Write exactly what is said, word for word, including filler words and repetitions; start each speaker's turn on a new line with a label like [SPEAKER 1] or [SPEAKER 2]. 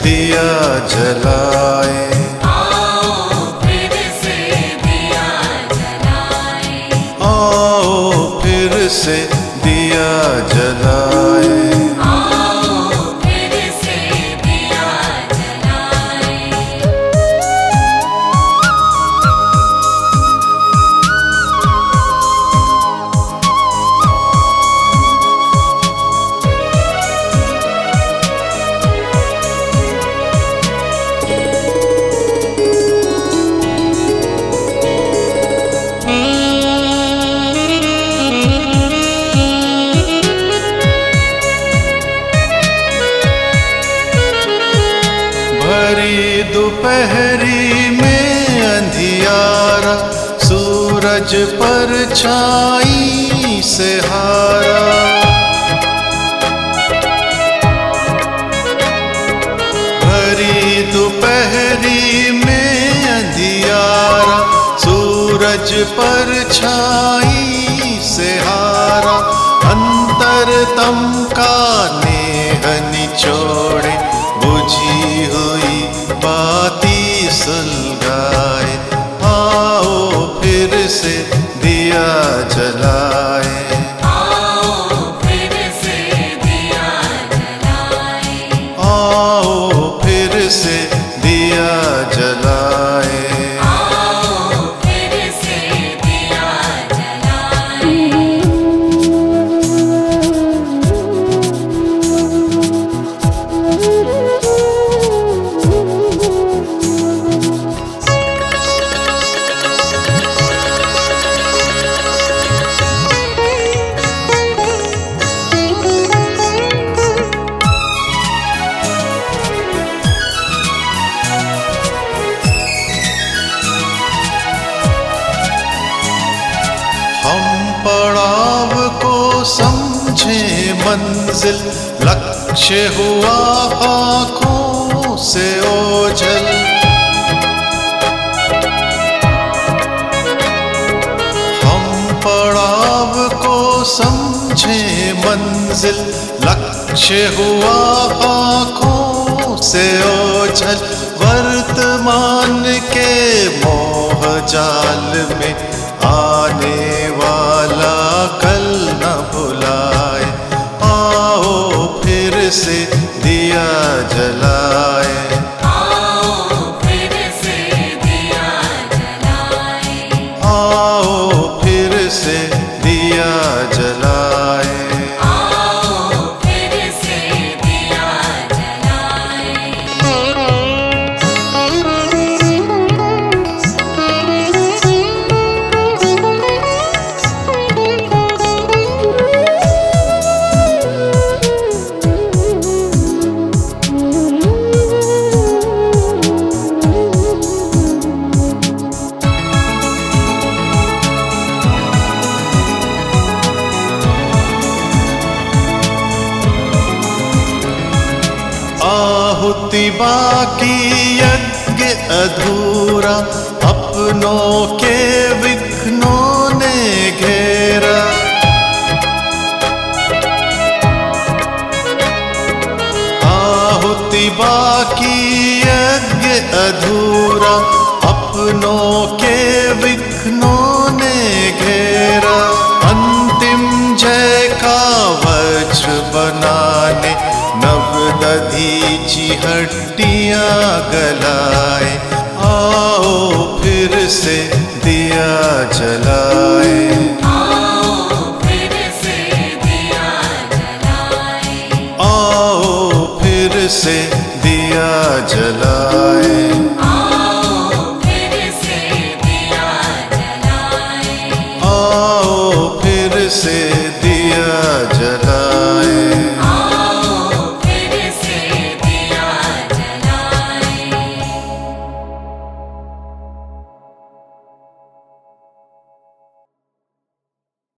[SPEAKER 1] दिया जलाए।
[SPEAKER 2] आओ फिर से दिया जलाए।
[SPEAKER 1] आओ फिर से दिया जलाए।
[SPEAKER 2] आओ फिर से दिया जलाए।
[SPEAKER 1] भरी दोपहरी में अंधियारा, सूरज पर छाई से हारा। भरी दोपहरी में अंधियारा, सूरज पर छाई से हारा। अंतरतम का नेह निचोड़े, बुझी हुई बाती सुलगाए। आओ फिर से दिया जलाए।
[SPEAKER 2] आओ फिर से दिया जलाए।
[SPEAKER 1] आओ फिर से दिया जलाए।
[SPEAKER 2] आओ फिर से दिया जलाए।
[SPEAKER 1] हम पड़ाव को समझे मंजिल, लक्ष्य हुआ आँखों से ओझल। हम पड़ाव को समझे मंजिल, लक्ष्य हुआ आँखों से ओझल। वर्तमान के मोह जाल में आने वाला कल न भुलाए। आओ फिर से दिया जलाए।
[SPEAKER 2] आओ फिर से दिया जलाए।
[SPEAKER 1] आओ फिर से दिया जलाए।
[SPEAKER 2] आओ फिर से दिया जलाए।
[SPEAKER 1] आहुति बाकी यज्ञ अधूरा, अपनों के विघ्नों ने घेरा। आहुति बाकी यज्ञ अधूरा, अपनों के विघ्नों ने घेरा। अंतिम जय का वज्र बनाने, नवदधीची हड्डियां गलाए। आओ फिर से दिया जलाए।
[SPEAKER 2] आओ फिर से दिया जलाए।
[SPEAKER 1] आओ फिर से दिया जलाए।
[SPEAKER 2] आओ फिर से दिया जलाए।
[SPEAKER 1] आओ फिर से दिया जलाए।